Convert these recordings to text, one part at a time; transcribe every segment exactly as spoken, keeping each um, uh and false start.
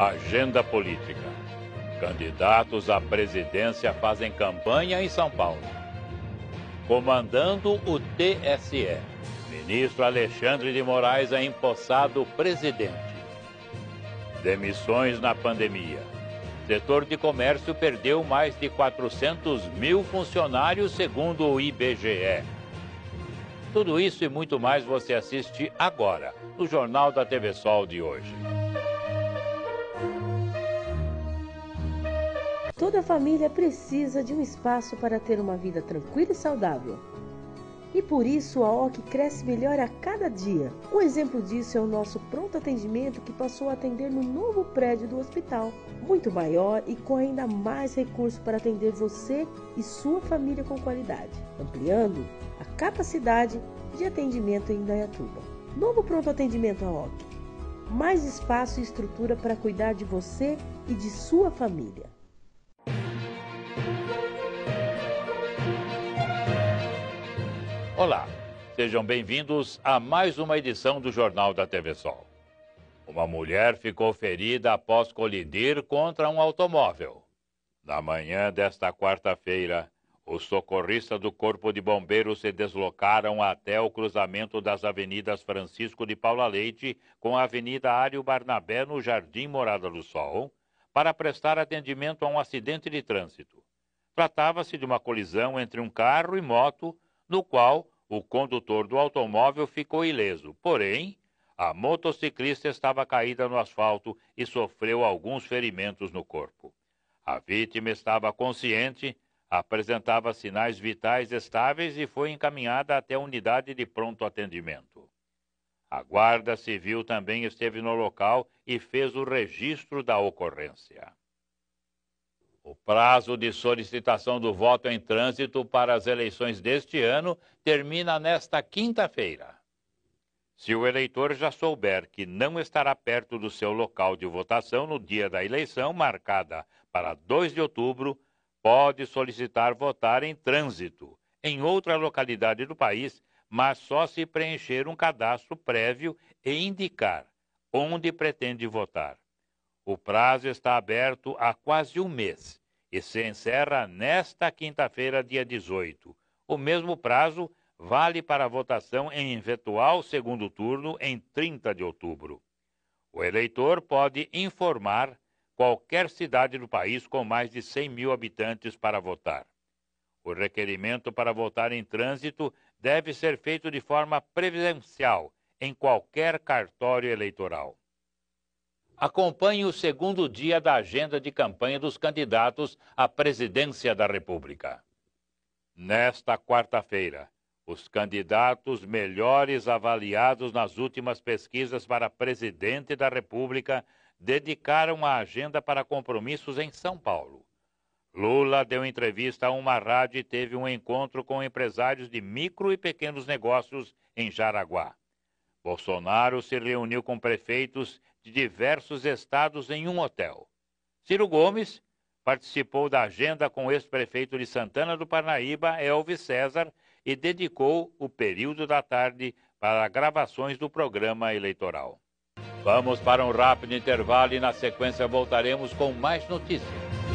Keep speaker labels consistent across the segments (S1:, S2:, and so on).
S1: Agenda política. Candidatos à presidência fazem campanha em São Paulo. Comandando o T S E, ministro Alexandre de Moraes é empossado presidente. Demissões na pandemia. Setor de comércio perdeu mais de quatrocentos mil funcionários, segundo o I B G E. Tudo isso e muito mais você assiste agora, no Jornal da T V Sol de hoje.
S2: Toda família precisa de um espaço para ter uma vida tranquila e saudável. E por isso a O C cresce melhor a cada dia. Um exemplo disso é o nosso pronto atendimento que passou a atender no novo prédio do hospital. Muito maior e com ainda mais recursos para atender você e sua família com qualidade. Ampliando a capacidade de atendimento em Indaiatuba. Novo pronto atendimento à O C. Mais espaço e estrutura para cuidar de você e de sua família.
S1: Olá, sejam bem-vindos a mais uma edição do Jornal da T V Sol. Uma mulher ficou ferida após colidir contra um automóvel. Na manhã desta quarta-feira, os socorristas do Corpo de Bombeiros se deslocaram até o cruzamento das avenidas Francisco de Paula Leite com a Avenida Ário Barnabé, no Jardim Morada do Sol, para prestar atendimento a um acidente de trânsito. Tratava-se de uma colisão entre um carro e moto, no qual o condutor do automóvel ficou ileso. Porém, a motociclista estava caída no asfalto e sofreu alguns ferimentos no corpo. A vítima estava consciente, apresentava sinais vitais estáveis e foi encaminhada até a unidade de pronto atendimento. A Guarda Civil também esteve no local e fez o registro da ocorrência. O prazo de solicitação do voto em trânsito para as eleições deste ano termina nesta quinta-feira. Se o eleitor já souber que não estará perto do seu local de votação no dia da eleição, marcada para dois de outubro, pode solicitar votar em trânsito, em outra localidade do país, mas só se preencher um cadastro prévio e indicar onde pretende votar. O prazo está aberto há quase um mês e se encerra nesta quinta-feira, dia dezoito. O mesmo prazo vale para a votação em eventual segundo turno em trinta de outubro. O eleitor pode informar qualquer cidade do país com mais de cem mil habitantes para votar. O requerimento para votar em trânsito deve ser feito de forma presencial em qualquer cartório eleitoral. Acompanhe o segundo dia da agenda de campanha dos candidatos à presidência da República. Nesta quarta-feira, os candidatos melhores avaliados nas últimas pesquisas para presidente da República dedicaram a agenda para compromissos em São Paulo. Lula deu entrevista a uma rádio e teve um encontro com empresários de micro e pequenos negócios em Jaraguá. Bolsonaro se reuniu com prefeitos de diversos estados em um hotel. Ciro Gomes participou da agenda com o ex-prefeito de Santana do Parnaíba, Elvis César, e dedicou o período da tarde para gravações do programa eleitoral. Vamos para um rápido intervalo e na sequência voltaremos com mais notícias.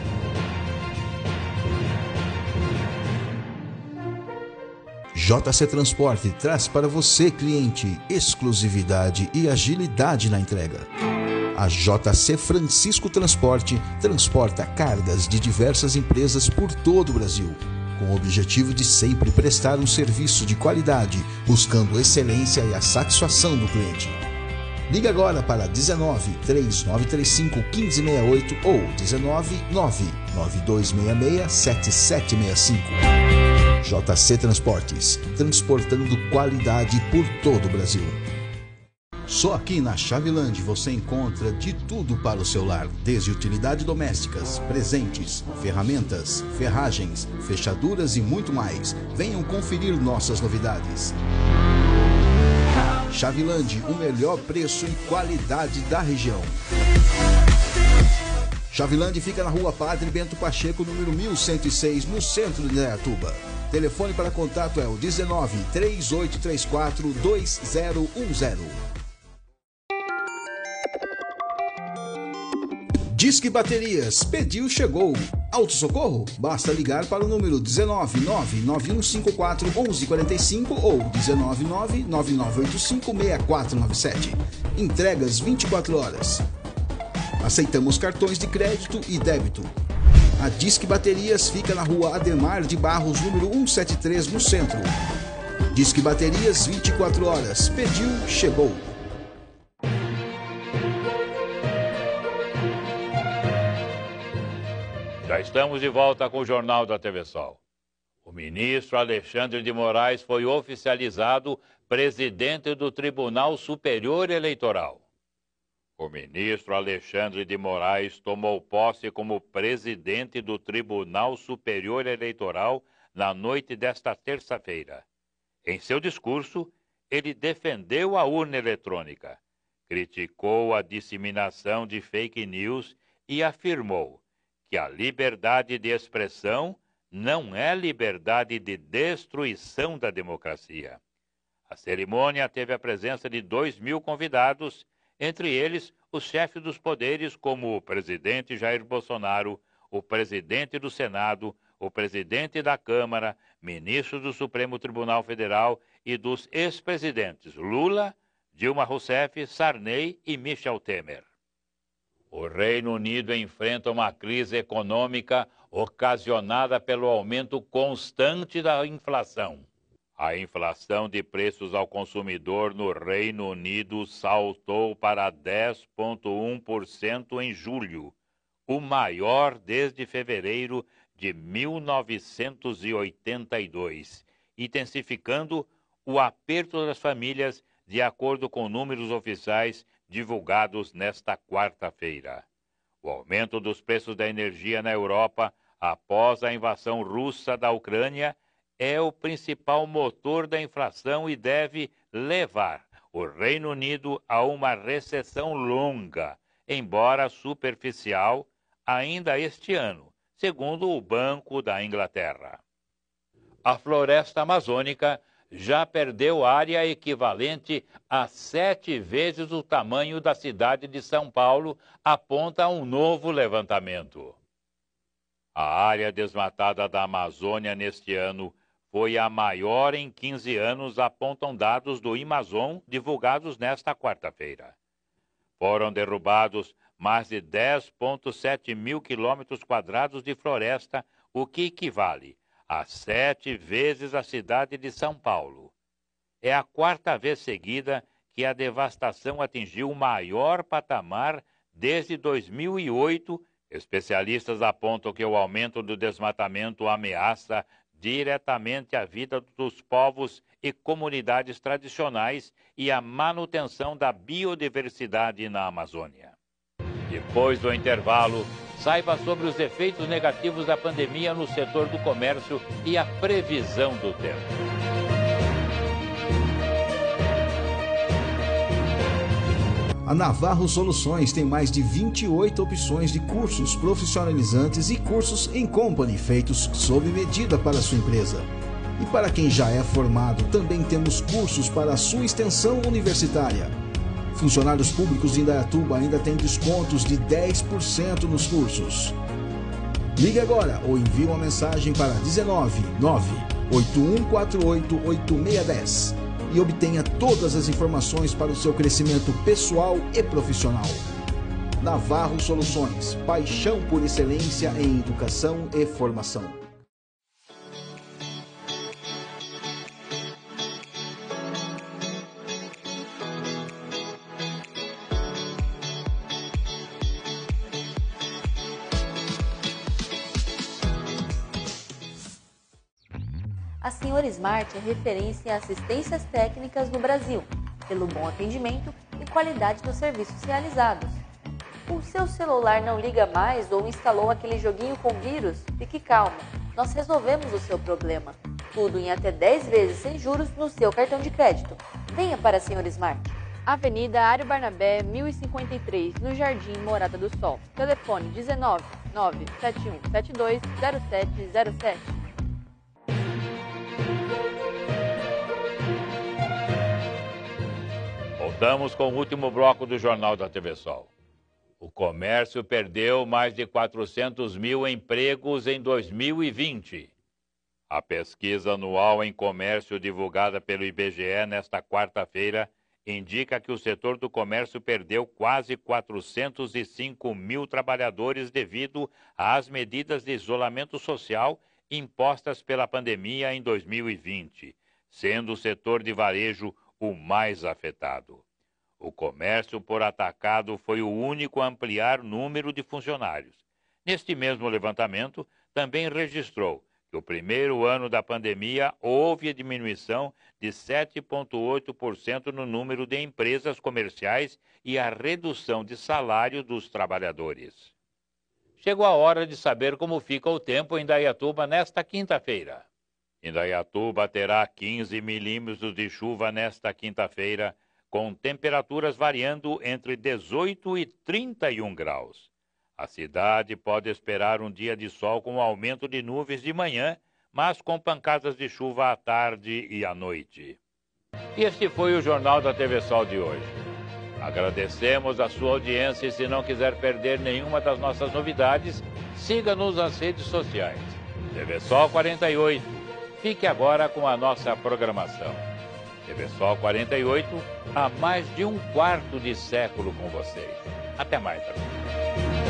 S3: J C Transporte traz para você, cliente, exclusividade e agilidade na entrega. A J C Francisco Transporte transporta cargas de diversas empresas por todo o Brasil, com o objetivo de sempre prestar um serviço de qualidade, buscando excelência e a satisfação do cliente. Ligue agora para dezenove, três nove três cinco, um cinco seis oito ou dezenove, nove nove dois seis seis, sete sete seis cinco. J C Transportes, transportando qualidade por todo o Brasil. Só aqui na Chaviland você encontra de tudo para o seu lar, desde utilidades domésticas, presentes, ferramentas, ferragens, fechaduras e muito mais. Venham conferir nossas novidades. Chaviland, o melhor preço e qualidade da região. Chaviland fica na Rua Padre Bento Pacheco, número mil cento e seis, no centro de Indaiatuba. Telefone para contato é o dezenove, três oito três quatro, dois zero um zero. Disque Baterias, pediu, chegou. Auto Socorro? Basta ligar para o número dezenove nove nove um cinco quatro onze quarenta e cinco ou dezenove nove nove nove oito cinco seis quatro nove sete. Entregas vinte e quatro horas. Aceitamos cartões de crédito e débito. A Disque Baterias fica na rua Ademar de Barros, número cento e setenta e três, no centro. Disque Baterias, vinte e quatro horas. Pediu, chegou.
S1: Já estamos de volta com o Jornal da T V Sol. O ministro Alexandre de Moraes foi oficializado presidente do Tribunal Superior Eleitoral. O ministro Alexandre de Moraes tomou posse como presidente do Tribunal Superior Eleitoral na noite desta terça-feira. Em seu discurso, ele defendeu a urna eletrônica, criticou a disseminação de fake news e afirmou que a liberdade de expressão não é liberdade de destruição da democracia. A cerimônia teve a presença de dois mil convidados, entre eles os chefes dos poderes como o presidente Jair Bolsonaro, o presidente do Senado, o presidente da Câmara, ministros do Supremo Tribunal Federal e dos ex-presidentes Lula, Dilma Rousseff, Sarney e Michel Temer. O Reino Unido enfrenta uma crise econômica ocasionada pelo aumento constante da inflação. A inflação de preços ao consumidor no Reino Unido saltou para dez vírgula um por cento em julho, o maior desde fevereiro de mil novecentos e oitenta e dois, intensificando o aperto das famílias, de acordo com números oficiais divulgados nesta quarta-feira. O aumento dos preços da energia na Europa após a invasão russa da Ucrânia é o principal motor da inflação e deve levar o Reino Unido a uma recessão longa, embora superficial, ainda este ano, segundo o Banco da Inglaterra. A floresta amazônica já perdeu área equivalente a sete vezes o tamanho da cidade de São Paulo, aponta um novo levantamento. A área desmatada da Amazônia neste ano foi a maior em quinze anos, apontam dados do Amazon divulgados nesta quarta-feira. Foram derrubados mais de dez vírgula sete mil quilômetros quadrados de floresta, o que equivale a sete vezes a cidade de São Paulo. É a quarta vez seguida que a devastação atingiu o maior patamar desde dois mil e oito. Especialistas apontam que o aumento do desmatamento ameaça diretamente a vida dos povos e comunidades tradicionais e a manutenção da biodiversidade na Amazônia. Depois do intervalo, saiba sobre os efeitos negativos da pandemia no setor do comércio e a previsão do tempo.
S3: A Navarro Soluções tem mais de vinte e oito opções de cursos profissionalizantes e cursos em company feitos sob medida para a sua empresa. E para quem já é formado, também temos cursos para a sua extensão universitária. Funcionários públicos de Indaiatuba ainda têm descontos de dez por cento nos cursos. Ligue agora ou envie uma mensagem para dezenove nove oito um quatro oito oito seis um zero e obtenha todas as informações para o seu crescimento pessoal e profissional. Navarro Soluções, paixão por excelência em educação e formação.
S4: A Senhor Smart é referência em assistências técnicas no Brasil, pelo bom atendimento e qualidade dos serviços realizados. O seu celular não liga mais ou instalou aquele joguinho com vírus? Fique calmo, nós resolvemos o seu problema. Tudo em até dez vezes sem juros no seu cartão de crédito. Venha para a Senhor Smart. Avenida Ário Barnabé, mil e cinquenta e três, no Jardim Morada do Sol. Telefone dezenove nove sete um sete dois zero sete zero sete.
S1: Voltamos com o último bloco do Jornal da T V Sol. O comércio perdeu mais de quatrocentos mil empregos em dois mil e vinte. A pesquisa anual em comércio divulgada pelo I B G E nesta quarta-feira indica que o setor do comércio perdeu quase quatrocentos e cinco mil trabalhadores devido às medidas de isolamento social impostas pela pandemia em dois mil e vinte, sendo o setor de varejo o mais afetado. O comércio por atacado foi o único a ampliar o número de funcionários. Neste mesmo levantamento, também registrou que o primeiro ano da pandemia houve a diminuição de sete vírgula oito por cento no número de empresas comerciais e a redução de salário dos trabalhadores. Chegou a hora de saber como fica o tempo em Indaiatuba nesta quinta-feira. Indaiatuba terá quinze milímetros de chuva nesta quinta-feira, com temperaturas variando entre dezoito e trinta e um graus. A cidade pode esperar um dia de sol com aumento de nuvens de manhã, mas com pancadas de chuva à tarde e à noite. Este foi o Jornal da T V Sol de hoje. Agradecemos a sua audiência e se não quiser perder nenhuma das nossas novidades, siga-nos nas redes sociais. T V Sol quarenta e oito. Fique agora com a nossa programação. T V Sol quarenta e oito, há mais de um quarto de século com vocês. Até mais, amigos.